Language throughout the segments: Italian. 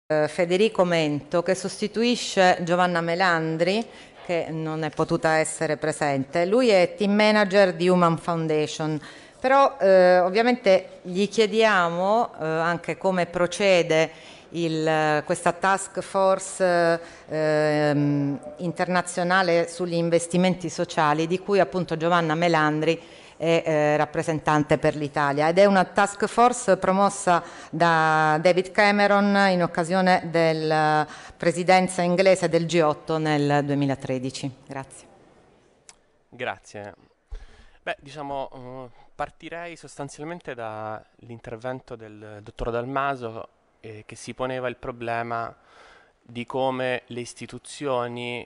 Federico Mento, che sostituisce Giovanna Melandri, che non è potuta essere presente. Lui è team manager di Human Foundation, però ovviamente gli chiediamo anche come procede questa task force internazionale sugli investimenti sociali, di cui appunto Giovanna Melandri è rappresentante per l'Italia, ed è una task force promossa da David Cameron in occasione della presidenza inglese del G8 nel 2013. Grazie. Grazie. Beh, diciamo, partirei sostanzialmente dall'intervento del dottor Dalmaso, che si poneva il problema di come le istituzioni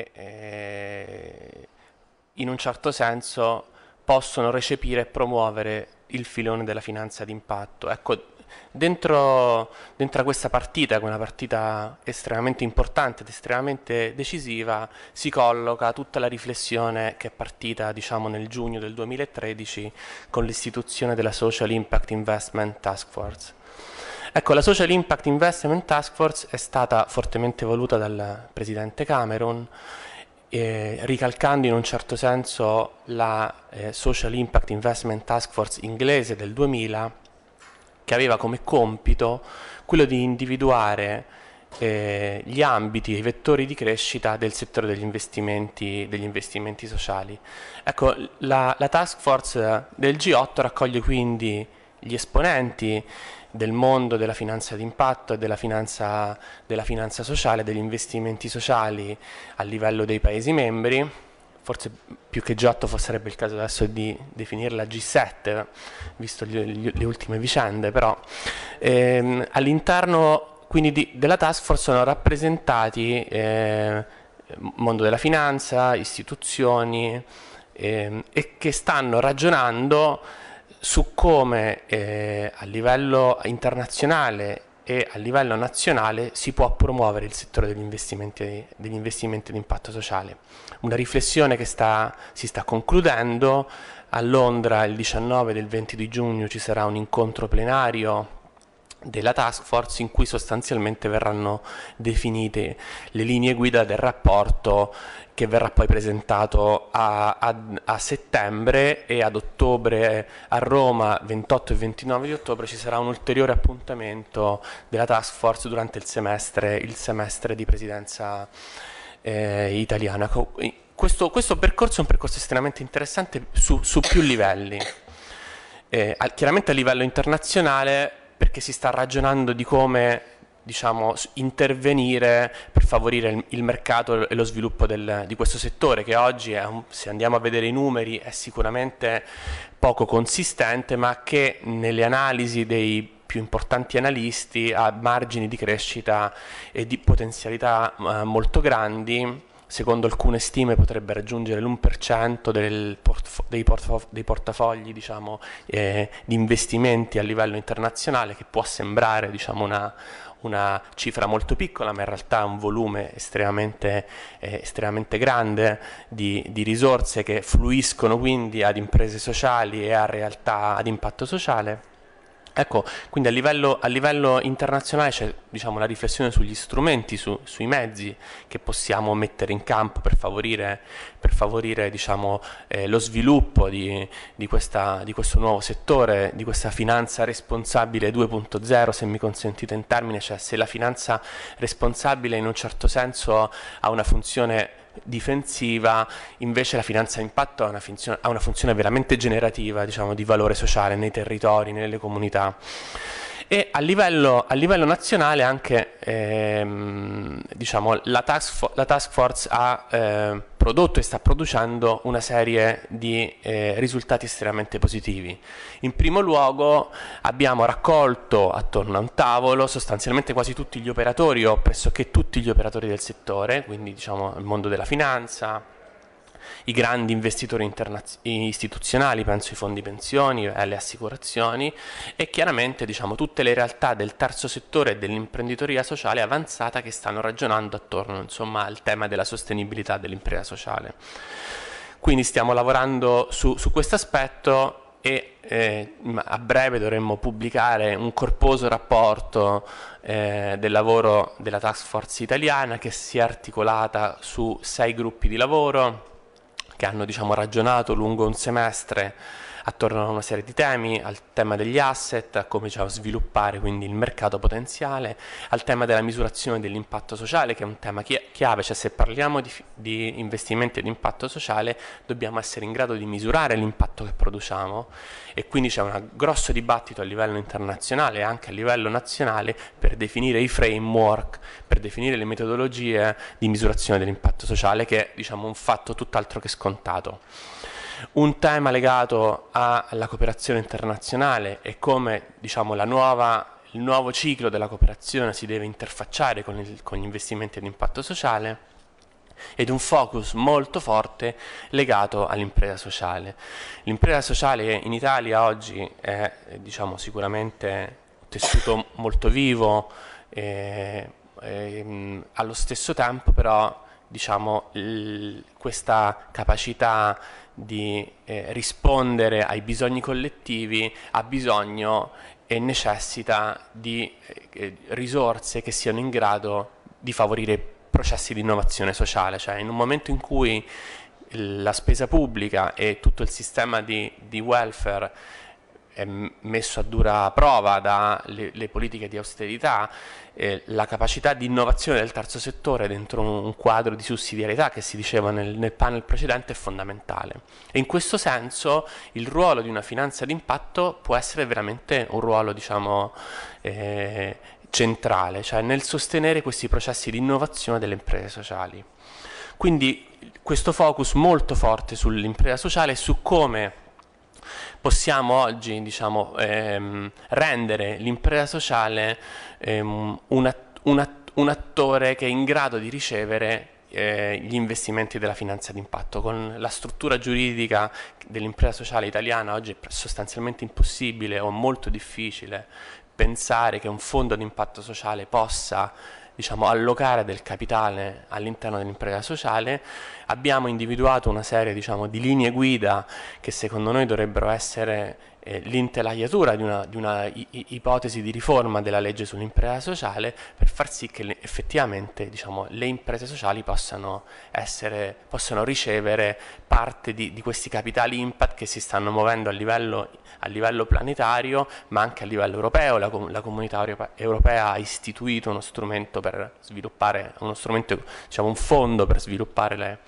in un certo senso possono recepire e promuovere il filone della finanza d'impatto. Ecco, dentro a questa partita, che è una partita estremamente importante ed estremamente decisiva, si colloca tutta la riflessione che è partita, diciamo, nel giugno del 2013 con l'istituzione della Social Impact Investment Task Force. Ecco, la Social Impact Investment Task Force è stata fortemente voluta dal presidente Cameron, ricalcando in un certo senso la Social Impact Investment Task Force inglese del 2000, che aveva come compito quello di individuare gli ambiti e i vettori di crescita del settore degli investimenti sociali. Ecco, la Task Force del G8 raccoglie quindi gli esponenti del mondo della finanza d'impatto e della finanza sociale, degli investimenti sociali a livello dei Paesi membri. Forse più che G8 sarebbe il caso adesso di definirla G7, visto le ultime vicende, però all'interno quindi della task force sono rappresentati mondo della finanza, istituzioni e che stanno ragionando su come a livello internazionale e a livello nazionale si può promuovere il settore degli investimenti di impatto sociale. Una riflessione che si sta concludendo. A Londra il 19 e il 20 di giugno ci sarà un incontro plenario della task force in cui sostanzialmente verranno definite le linee guida del rapporto, che verrà poi presentato a settembre, e ad ottobre a Roma, 28 e 29 di ottobre, ci sarà un ulteriore appuntamento della task force durante il semestre di presidenza italiana. Questo percorso è un percorso estremamente interessante su più livelli. Chiaramente a livello internazionale, perché si sta ragionando di come, diciamo, intervenire per favorire il mercato e lo sviluppo di questo settore, che oggi se andiamo a vedere i numeri è sicuramente poco consistente, ma che nelle analisi dei più importanti analisti ha margini di crescita e di potenzialità molto grandi. Secondo alcune stime potrebbe raggiungere l'1% dei portafogli, diciamo, di investimenti a livello internazionale, che può sembrare, diciamo, una cifra molto piccola, ma in realtà è un volume estremamente grande di risorse che fluiscono quindi ad imprese sociali e a realtà ad impatto sociale. Ecco, quindi a livello internazionale c'è, diciamo, la riflessione sugli strumenti, sui mezzi che possiamo mettere in campo per favorire diciamo, lo sviluppo di questo nuovo settore, di questa finanza responsabile 2.0, se mi consentite in termine, cioè se la finanza responsabile in un certo senso ha una funzione difensiva, invece la finanza d'impatto ha una funzione veramente generativa, diciamo, di valore sociale nei territori, nelle comunità. E a livello nazionale anche diciamo, la task force ha prodotto e sta producendo una serie di risultati estremamente positivi. In primo luogo abbiamo raccolto attorno a un tavolo sostanzialmente quasi tutti gli operatori, o pressoché tutti gli operatori del settore, quindi, diciamo, il mondo della finanza, i grandi investitori istituzionali, penso ai fondi pensioni e alle assicurazioni, e chiaramente, diciamo, tutte le realtà del terzo settore e dell'imprenditoria sociale avanzata che stanno ragionando attorno, insomma, al tema della sostenibilità dell'impresa sociale. Quindi stiamo lavorando su questo aspetto a breve dovremmo pubblicare un corposo rapporto del lavoro della task force italiana, che si è articolata su 6 gruppi di lavoro che hanno, diciamo, ragionato lungo un semestre attorno a una serie di temi: al tema degli asset, a come, diciamo, sviluppare quindi il mercato potenziale, al tema della misurazione dell'impatto sociale, che è un tema chiave. Cioè, se parliamo di investimenti ad impatto sociale, dobbiamo essere in grado di misurare l'impatto che produciamo, e quindi c'è un grosso dibattito a livello internazionale e anche a livello nazionale per definire i framework, per definire le metodologie di misurazione dell'impatto sociale, che è, diciamo, un fatto tutt'altro che scontato. Un tema legato alla cooperazione internazionale e come, diciamo, il nuovo ciclo della cooperazione si deve interfacciare con gli investimenti ad impatto sociale, ed un focus molto forte legato all'impresa sociale. L'impresa sociale in Italia oggi è, diciamo, sicuramente un tessuto molto vivo, allo stesso tempo però, diciamo, questa capacità di rispondere ai bisogni collettivi ha bisogno e necessita di risorse che siano in grado di favorire processi di innovazione sociale. Cioè, in un momento in cui la spesa pubblica e tutto il sistema di welfare è messo a dura prova dalle politiche di austerità, la capacità di innovazione del terzo settore dentro un quadro di sussidiarietà, che si diceva nel panel precedente, è fondamentale. E in questo senso il ruolo di una finanza d'impatto può essere veramente un ruolo, diciamo, centrale, cioè nel sostenere questi processi di innovazione delle imprese sociali. Quindi questo focus molto forte sull'impresa sociale e su come possiamo oggi, diciamo, rendere l'impresa sociale un attore che è in grado di ricevere gli investimenti della finanza d'impatto. Con la struttura giuridica dell'impresa sociale italiana oggi è sostanzialmente impossibile o molto difficile pensare che un fondo di impatto sociale possa, diciamo, allocare del capitale all'interno dell'impresa sociale. Abbiamo individuato una serie, diciamo, di linee guida che secondo noi dovrebbero essere l'intelaiatura di una ipotesi di riforma della legge sull'impresa sociale, per far sì che effettivamente, diciamo, le imprese sociali possano ricevere parte di questi capitali impact che si stanno muovendo a livello planetario, ma anche a livello europeo. La comunità europea ha istituito uno strumento per sviluppare, diciamo, un fondo per sviluppare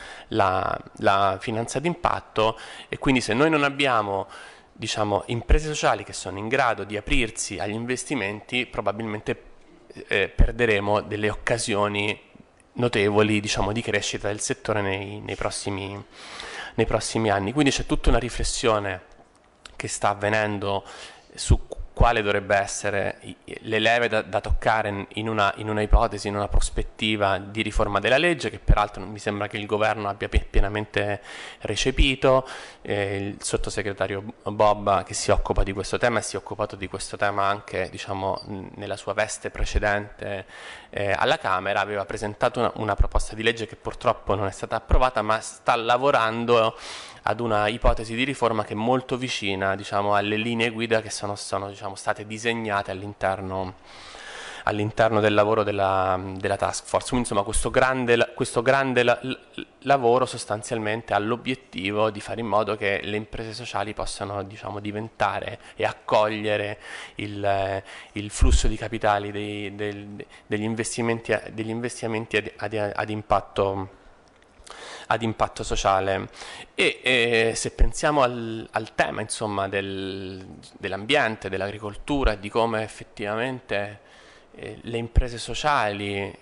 la finanza d'impatto, e quindi se noi non abbiamo, diciamo, imprese sociali che sono in grado di aprirsi agli investimenti, probabilmente perderemo delle occasioni notevoli, diciamo, di crescita del settore nei prossimi anni. Quindi c'è tutta una riflessione che sta avvenendo su quale dovrebbe essere le leve da toccare in una ipotesi, in una prospettiva di riforma della legge, che peraltro mi sembra che il governo abbia pienamente recepito. Il sottosegretario Bobba, che si occupa di questo tema, e si è occupato di questo tema anche, diciamo, nella sua veste precedente alla Camera, aveva presentato una proposta di legge che purtroppo non è stata approvata, ma sta lavorando ad una ipotesi di riforma che è molto vicina, diciamo, alle linee guida che sono diciamo, state disegnate all'interno del lavoro della task force. Quindi, insomma, questo grande lavoro sostanzialmente ha l'obiettivo di fare in modo che le imprese sociali possano, diciamo, diventare e accogliere il flusso di capitali degli investimenti ad impatto sociale. E se pensiamo al tema, insomma, dell'ambiente, dell'agricoltura, di come effettivamente le imprese sociali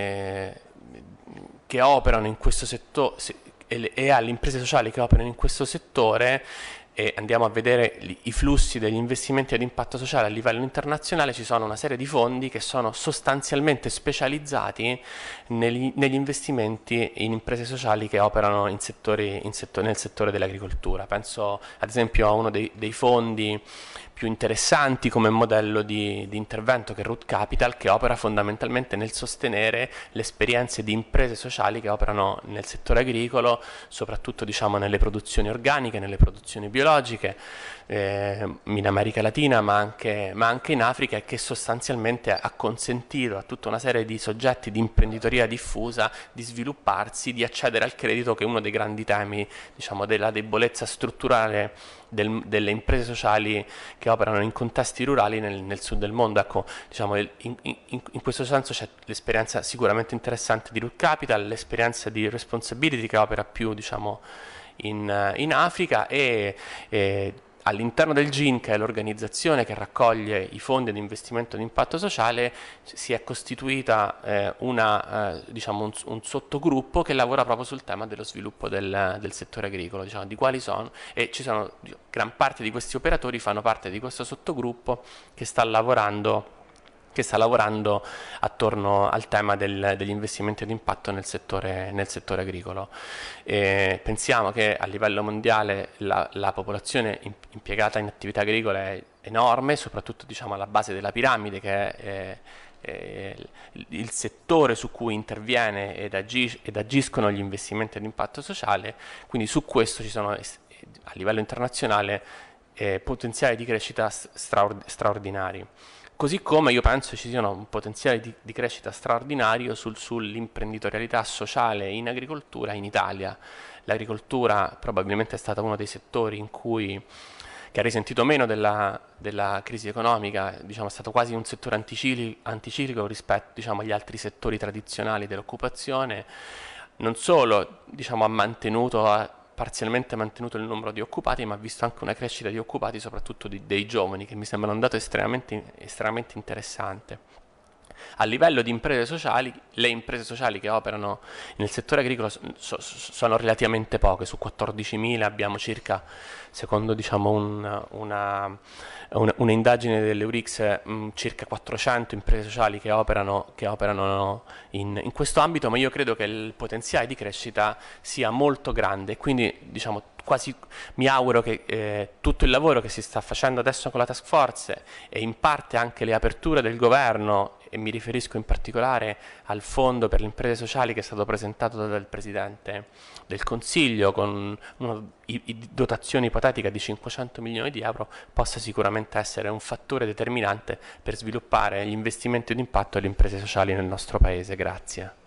che operano in questo settore e alle imprese sociali che operano in questo settore, e andiamo a vedere i flussi degli investimenti ad impatto sociale a livello internazionale, ci sono una serie di fondi che sono sostanzialmente specializzati negli investimenti in imprese sociali che operano nel settore dell'agricoltura. Penso ad esempio a uno dei fondi più interessanti come modello di intervento che Root Capital, che opera fondamentalmente nel sostenere le esperienze di imprese sociali che operano nel settore agricolo, soprattutto diciamo nelle produzioni organiche, nelle produzioni biologiche, in America Latina ma anche in Africa, e che sostanzialmente ha consentito a tutta una serie di soggetti di imprenditoria diffusa di svilupparsi, di accedere al credito, che è uno dei grandi temi, diciamo, della debolezza strutturale delle imprese sociali che operano in contesti rurali nel sud del mondo. Ecco, diciamo, in questo senso c'è l'esperienza sicuramente interessante di Root Capital, l'esperienza di Responsibility che opera più, diciamo, in Africa, e all'interno del GIN, che è l'organizzazione che raccoglie i fondi di investimento di impatto sociale, si è costituita diciamo un sottogruppo che lavora proprio sul tema dello sviluppo del settore agricolo, diciamo, di quali sono, e gran parte di questi operatori fanno parte di questo sottogruppo che sta lavorando attorno al tema degli investimenti di impatto nel settore agricolo. Pensiamo che a livello mondiale la popolazione impiegata in attività agricole è enorme, soprattutto, diciamo, alla base della piramide, che è il settore su cui interviene ed agiscono gli investimenti di impatto sociale. Quindi su questo ci sono a livello internazionale potenziali di crescita straordinari. Così come io penso ci siano un potenziale di crescita straordinario sull'imprenditorialità sociale in agricoltura in Italia. L'agricoltura probabilmente è stata uno dei settori che ha risentito meno della crisi economica, diciamo, è stato quasi un settore anticiclico rispetto, diciamo, agli altri settori tradizionali dell'occupazione. Non solo, diciamo, ha parzialmente mantenuto il numero di occupati, ma ha visto anche una crescita di occupati, soprattutto dei giovani, che mi sembra un dato estremamente interessante. A livello di imprese sociali, le imprese sociali che operano nel settore agricolo sono relativamente poche. Su 14.000 abbiamo circa, secondo, diciamo, una indagine dell'Eurix, circa 400 imprese sociali che operano in questo ambito, ma io credo che il potenziale di crescita sia molto grande, quindi, diciamo, quasi mi auguro che tutto il lavoro che si sta facendo adesso con la task force, e in parte anche le aperture del governo, e mi riferisco in particolare al fondo per le imprese sociali che è stato presentato dal Presidente del Consiglio con dotazioni ipotetiche di 500 milioni di euro, possa sicuramente essere un fattore determinante per sviluppare gli investimenti di impatto e le imprese sociali nel nostro Paese. Grazie.